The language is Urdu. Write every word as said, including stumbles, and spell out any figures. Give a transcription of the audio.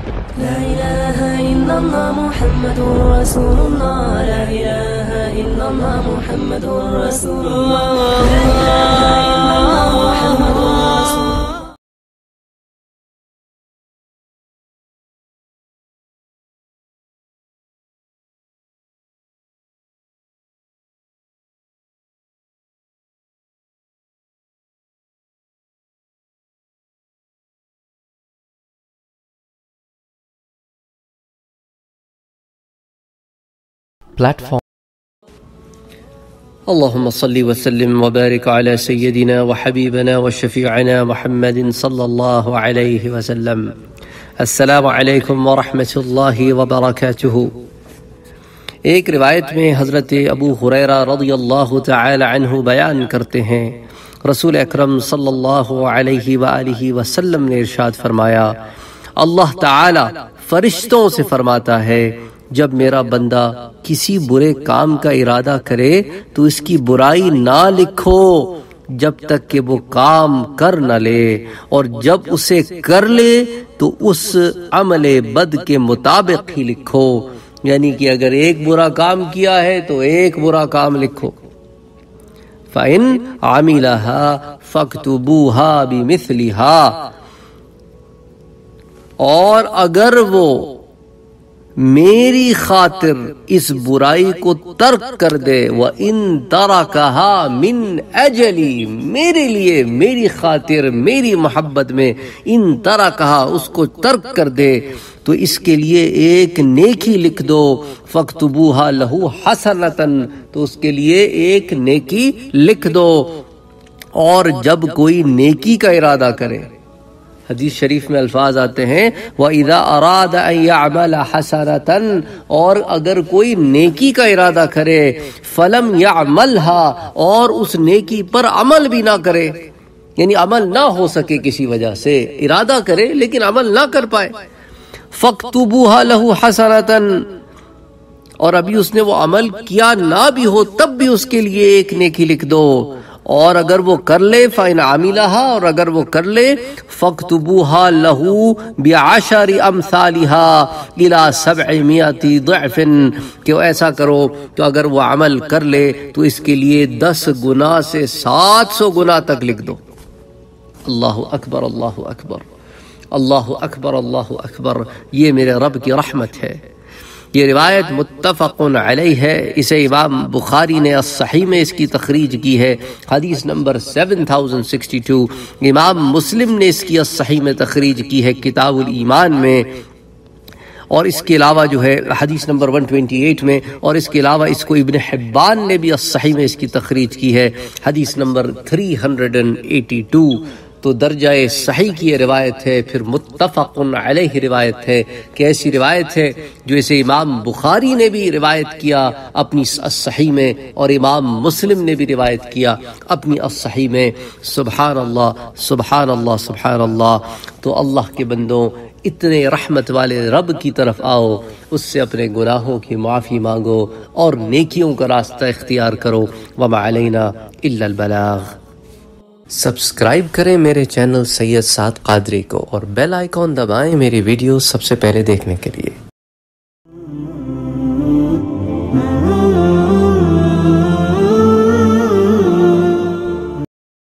لا إله إلا الله محمد رسول الله. لا إله إلا الله محمد رسول الله. لا إله إلا الله محمد رسول الله. platform. اللهم صل وسلم وبارك على سيدنا وحبيبنا وشفيعنا محمد صلى الله عليه وسلم. السلام علیکم ورحمۃ اللہ وبرکاتہ. ایک روایت میں حضرت ابو ہریرہ رضی اللہ تعالی عنہ بیان کرتے ہیں، رسول اکرم صلی اللہ علیہ وآلہ وسلم نے ارشاد فرمایا، اللہ تعالی فرشتوں سے فرماتا ہے جب میرا بندہ کسی برے کام کا ارادہ کرے تو اس کی برائی نہ لکھو جب تک کہ وہ کام کر نہ لے، اور جب اسے کر لے تو اس عمل بد کے مطابق ہی لکھو، یعنی کہ اگر ایک برا کام کیا ہے تو ایک برا کام لکھو. فَإِنْ عَمِلَهَا فَاكْتُبُوهَا بِمِثْلِهَا، اور اگر وہ میری خاطر اس برائی کو ترک کر دے، وَإِن تَرَكَهَا مِنْ أَجَلِي، میرے لیے میری خاطر میری محبت میں ان تَرَكَهَا اس کو ترک کر دے تو اس کے لیے ایک نیکی لکھ دو، فَاكْتُبُوهَا لَهُ حَسَنَةً، تو اس کے لیے ایک نیکی لکھ دو. اور جب کوئی نیکی کا ارادہ کرے، حدیث شریف میں الفاظ آتے ہیں وَإِذَا أَرَادَ أَن يَعْمَلَ حَسَنَةً، اور اگر کوئی نیکی کا ارادہ کرے، فَلَمْ يَعْمَلْهَا، اور اس نیکی پر عمل بھی نہ کرے، یعنی عمل نہ ہو سکے کسی وجہ سے، ارادہ کرے لیکن عمل نہ کر پائے، فَاكْتُبُوهَا لَهُ حَسَنَةً، اور ابھی اس نے وہ عمل کیا نہ بھی ہو تب بھی اس کے لیے ایک نیکی لکھ دو. اور اگر وہ کر لے فَإِنْ عَمِلَهَا، اور اگر وہ کر لے فَاكْتُبُوهَا لَهُ بِعَشَرِ أَمْثَالِهَا إِلَى سَبْعِمِائَةِ ضِعْفٍ، کہ ایسا کرو تو اگر وہ عمل کر لے تو اس کے لیے دس گنا سے سات سو گنا تک لکھ دو. اللہ اکبر، اللہ اکبر، اللہ اکبر، اللہ اکبر. یہ میرے رب کی رحمت ہے. یہ روایت متفق علیہ ہے، اسے امام بخاری نے الصحیح میں اس کی تخریج کی ہے، حدیث نمبر سیون ہزار باسٹھ. امام مسلم نے اس کی الصحیح میں تخریج کی ہے کتاب الایمان میں، اور اس کے علاوہ جو ہے حدیث نمبر ایک سو اٹھائیس میں، اور اس کے علاوہ اس کو ابن حبان نے بھی الصحیح میں اس کی تخریج کی ہے، حدیث نمبر تین سو باسٹھ. تو درجہ صحیح کی یہ روایت ہے، پھر متفق علیہ روایت ہے، کہ ایسی روایت ہے جو اسے امام بخاری نے بھی روایت کیا اپنی الصحیح میں، اور امام مسلم نے بھی روایت کیا اپنی الصحیح میں. سبحان اللہ، سبحان اللہ، سبحان اللہ. تو اللہ کے بندوں، اتنے رحمت والے رب کی طرف آؤ، اس سے اپنے گناہوں کی معافی مانگو اور نیکیوں کا راستہ اختیار کرو. وما علینا الا البلاغ. سبسکرائب کریں میرے چینل سید سعد قادری کو، اور بیل آئیکن دبائیں میری ویڈیو سب سے پہلے دیکھنے کے لیے.